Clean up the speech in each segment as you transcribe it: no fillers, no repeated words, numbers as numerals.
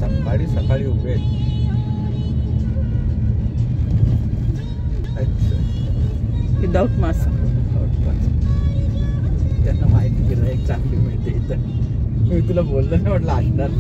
सकाळी सकाळी उभे विदाउट मास्क. त्यांना माहिती केलं एक चांगली मिळते इथं. मी तुला बोललो ना म्हटलं असणार.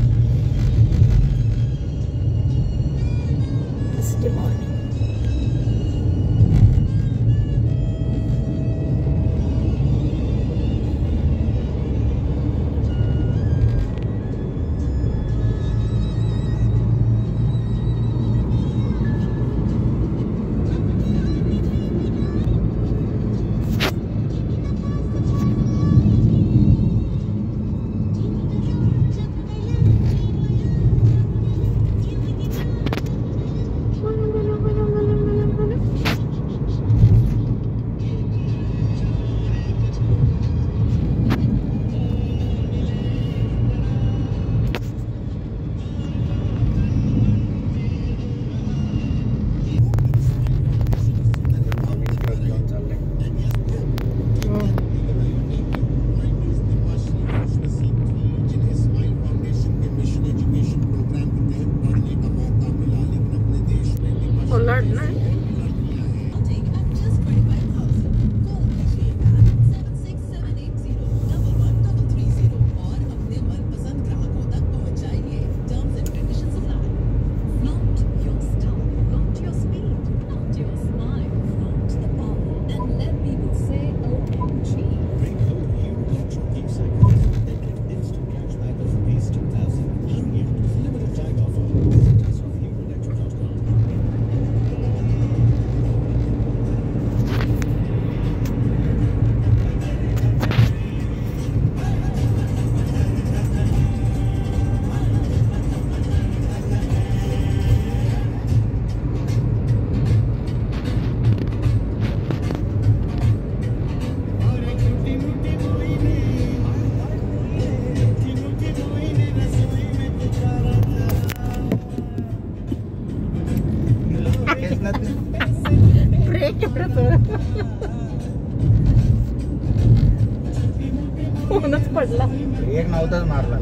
फोनच पडला. एक नव्हताच मारला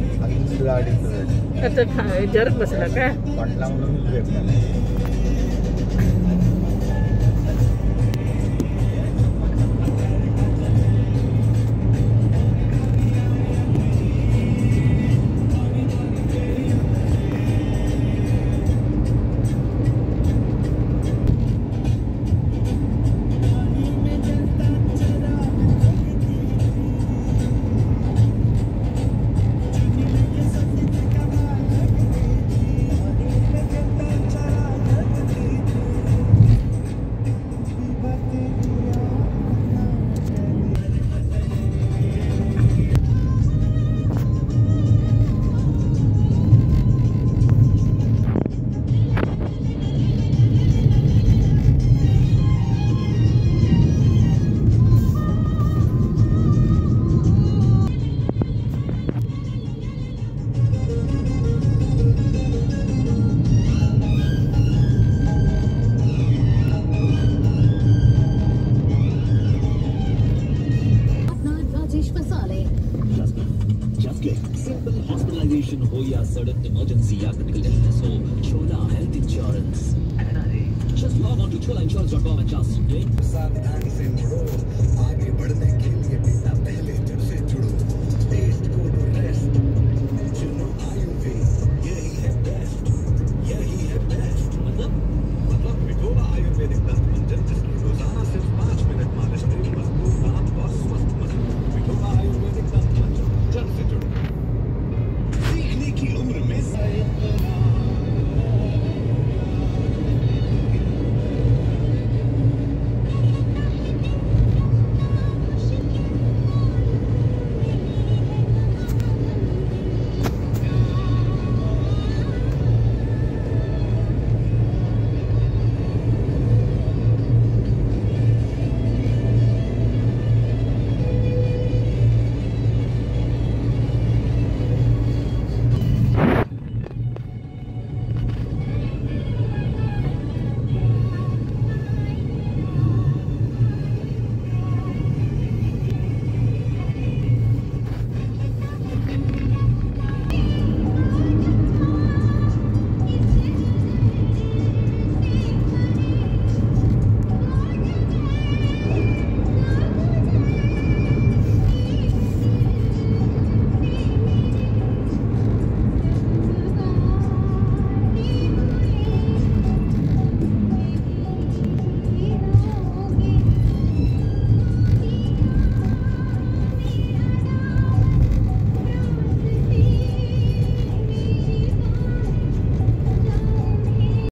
मग गाडी आता जरत बसला काय पडला म्हणून ब्रेक झाला. सिंपल हॉस्पिटलाइजेशन हो या सडन इमरजेंसी या क्रिटिकल इलनेस हो, Chola health insurance. Just log on to cholainsurance.com and just get. सावधानी से मुड़ो, आगे बढ़ने